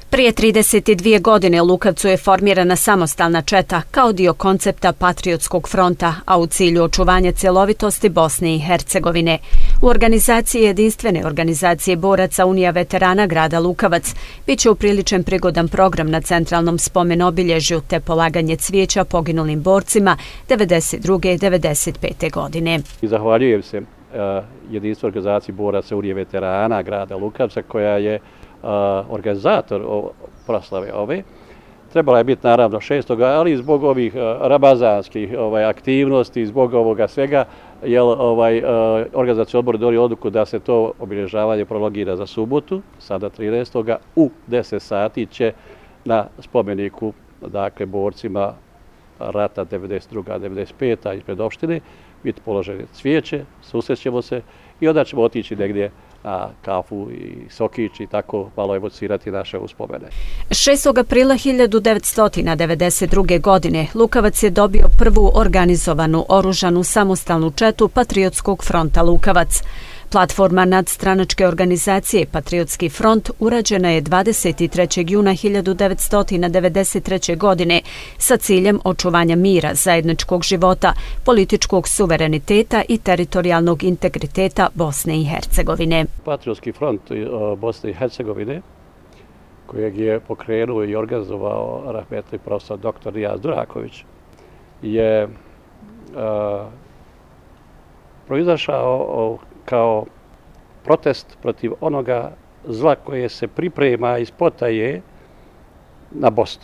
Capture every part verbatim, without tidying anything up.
Prije trideset dvije godine u Lukavcu je formirana samostalna četa kao dio koncepta Patriotskog fronta, a u cilju očuvanja cjelovitosti Bosne i Hercegovine. U organizaciji jedinstvene organizacije boraca Unija veterana grada Lukavac bit će upriličen prigodan program na centralnom spomen obilježju te polaganje cvijeća poginulim borcima devedeset druge i devedeset pete godine. Zahvaljujem se jedinstvenoj organizaciji boraca Unije veterana grada Lukavca koja je organizator proslave ove. Trebala je biti naravno šestog ali zbog ovih ramazanskih aktivnosti, zbog ovoga svega, je organizacijski odbor donio odluku da se to obilježavanje prologira za subotu, sada trinaestog u deset sati će na spomeniku, dakle, borcima rata devedeset druga devedeset peta ispred opštine biti položene cvijeće, susrećemo se i onda ćemo otići negdje na kafu i sokić i tako malo evocirati naše uspomene. šestog aprila hiljadu devetsto devedeset druge. godine Lukavac je dobio prvu organizovanu oružanu samostalnu četu Patriotskog fronta Lukavac. Platforma nadstranačke organizacije Patriotski front urađena je dvadeset trećeg juna hiljadu devetsto devedeset treće. godine sa ciljem očuvanja mira, zajedničkog života, političkog suvereniteta i teritorijalnog integriteta Bosne i Hercegovine. Patriotski front Bosne i Hercegovine, kojeg je pokrenuo i organizovao rahmetli profesor doktor Nijaz Duraković, je uh, proizašao kao protest protiv onoga zla koje se priprema iz potaje na Bosnu.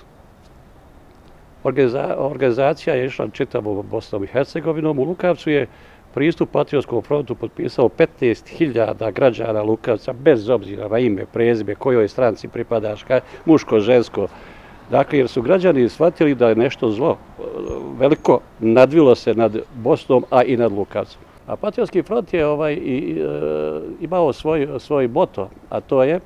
Organizacija je išla čitavom Bosnom i Hercegovinom. U Lukavcu je pristup Patriotskom frontu potpisao petnaest hiljada građana Lukavca, bez obzira na ime, prezime, kojoj stranci pripadaš, muško, žensko. Dakle, jer su građani shvatili da je nešto zlo veliko nadvilo se nad Bosnom, a i nad Lukavcom. A Patriotski front je ovaj, i, e, imao svoj, svoj moto, a to je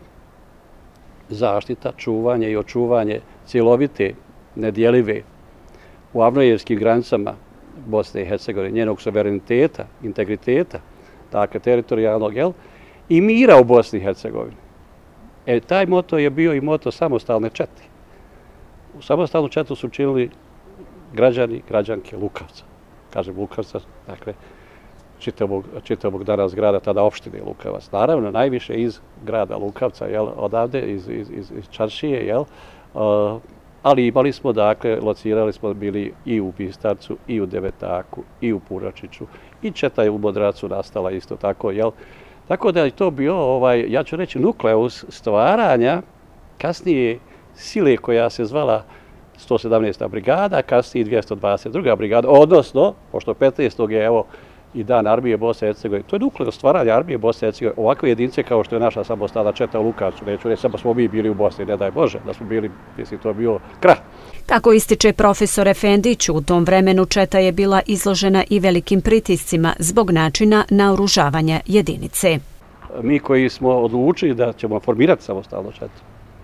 zaštita, čuvanje i očuvanje cjelovite, nedjelive u avnojevskim granicama Bosne i Hercegovine, njenog suvereniteta, integriteta, dakle teritorijalnog, jel, i mira u Bosni i Hercegovini. E, taj moto je bio i moto samostalne čete. U samostalnu četu su činili građani, građanke Lukavca. Kažem Lukavca, dakle, čitavog, čitavog danas grada, tada opštine Lukavac. Naravno, najviše iz grada Lukavca, jel, odavde, iz, iz, iz, iz Čaršije, jel, uh, ali imali smo, dakle, locirali smo bili i u Pistarcu, i u Devetaku, i u Puračiću, i četa je u Modracu nastala isto tako, jel. Tako da je to bio, ovaj, ja ću reći, nukleus stvaranja kasnije sile koja se zvala sto sedamnaesta brigada, kasnije dvjesto dvadeset druga brigada, odnosno, pošto petnaestog je, evo, i dan armije Bosne i Hercegovine. To je nukleus stvaranja armije Bosne i Hercegovine. Ovakve jedinice kao što je naša samostalna četa u Lukavcu. Neću reći, samo smo mi bili u Bosni, ne daj Bože, da smo bili, mislim, to je bio krah. Tako ističe profesor Efendić, u tom vremenu četa je bila izložena i velikim pritiscima zbog načina naoružavanja jedinice. Mi koji smo odlučili da ćemo formirati samostalnu četu,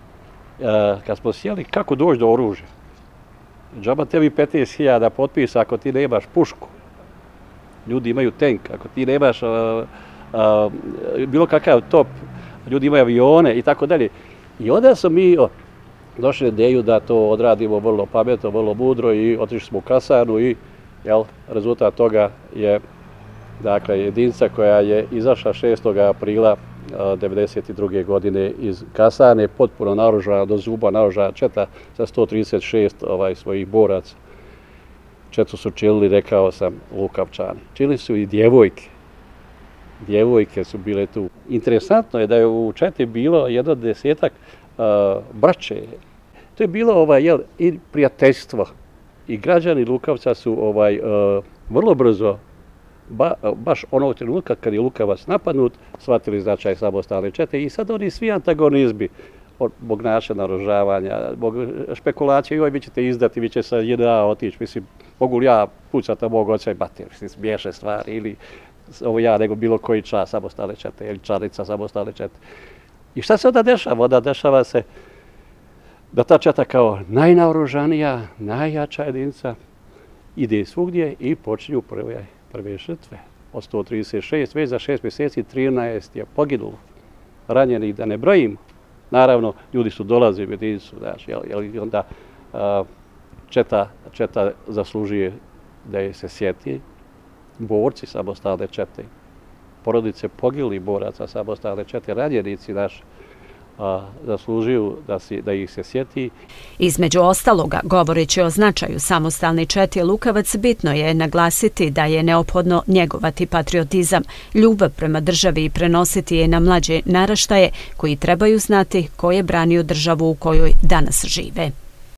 kad smo sjeli kako doći do oružja, džaba tebi petnaest hiljada potpisa ako ti nemaš pušku, ljudi imaju tank, ako ti nemaš uh, uh, bilo kakav top, ljudi imaju avione i tako dalje. I onda smo mi oh, došli ideju da to odradimo vrlo pametno, vrlo mudro i otišli smo u kasarnu i jel, rezultat toga je, dakle, jedinica koja je izašla šestog aprila devedeset druge. godine iz kasarne, potpuno naoružana do zuba, naoružana četa sa sto trideset šest ovaj, svojih boraca. Četu su činili, rekao sam, Lukavčani. Činili su i djevojke. Djevojke su bile tu. Interesantno je da je u četi bilo jedno desetak uh, braće. To je bilo ovaj, jel, i prijateljstvo. I građani Lukavca su ovaj, uh, vrlo brzo, ba, baš onog trenutka kad je Lukavac napadnut, shvatili značaj samostalne čete i sad oni svi antagonizmi, zbog načina naoružavanja, zbog špekulacije, joj, vi ćete izdati, vi će sa J N A otići, mislim, mogu li ja pucati na mog oca i bater, mislim, smiješne stvari, ili ovo ja, nego bilo koji član samostalne čete, ili članica samostalne čete. I šta se onda dešava? Onda dešava se da ta četa kao najnaoružanija, najjača jedinica ide svugdje i počinju prve, prve žrtve. Od sto trideset šest, već za šest mjeseci, trinaest je poginulo. Ranjenih da ne brojim. Naravno, ljudi su dolazili u jedinicu, znaš, jel, jel, onda a, četa, četa zaslužuje da je se sjeti, borci samostalne čete, porodice poginulih boraca samostalne čete, ranjenici naši, a, zaslužuju da, si, da ih se sjeti. Između ostaloga, govoreći o značaju samostalne čete Lukavac, bitno je naglasiti da je neophodno njegovati patriotizam, ljubav prema državi i prenositi je na mlađe naraštaje koji trebaju znati ko je branio državu u kojoj danas žive.